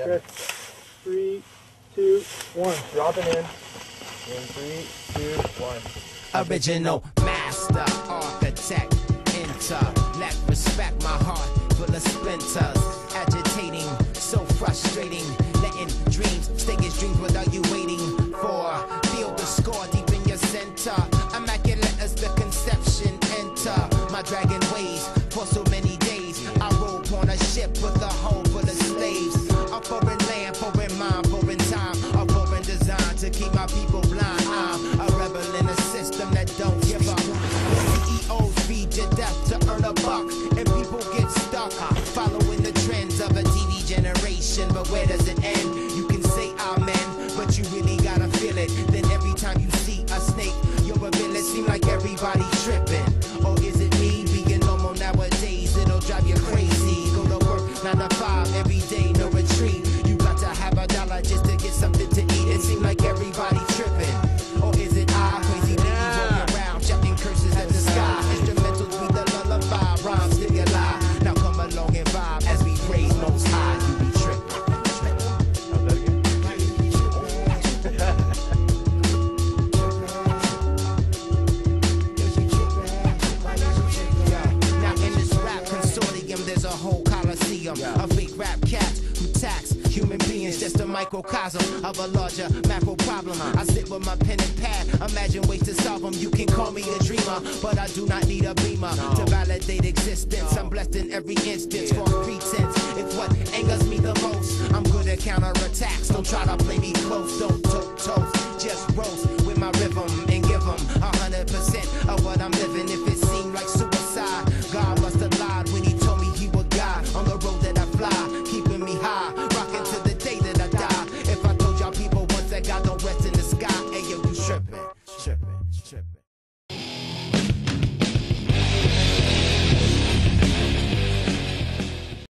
Chris. 3, 2, 1. Dropping in. In 3, 2, 1. Original master architect, intellect, respect, my heart full of splinters, agitating, so frustrating, letting dreams stay as dreams without you waiting for. Feel the score deep in your center, immaculate as the conception enter. My dragon ways for so many days. I roll upon a ship with a hull full of slaves. A foreign land, foreign mind, foreign time, a foreign design to keep my people blind. I'm a rebel in a system that don't give up. CEOs feed to death to earn a buck, and people get stuck following the trends of a TV generation. But where does it end? You can say amen, but you really gotta feel it. Then every time you see a snake, your ability seem like everybody tripping. Or is it me being normal nowadays? It'll drive you crazy. Go to work 9 to 5 every day, no retreat. You got to have $1 just to get something to eat. It seems like everybody tripping. Or is it I, crazy lady rolling around, shouting curses at the sky? Instrumentals be the lullaby, rhymes still you lie. Now come along and vibe as we praise Most High. You be tripping. Now in this rap consortium, there's a whole coliseum of fake rap cats who tax human beings, just a microcosm of a larger macro problem. I sit with my pen and pad, imagine ways to solve them. You can call me a dreamer, but I do not need a beamer to validate existence. I'm blessed in every instance, for pretense. It's what angers me the most. I'm good at counterattacks, don't try to play me close. Don't toast, just roast.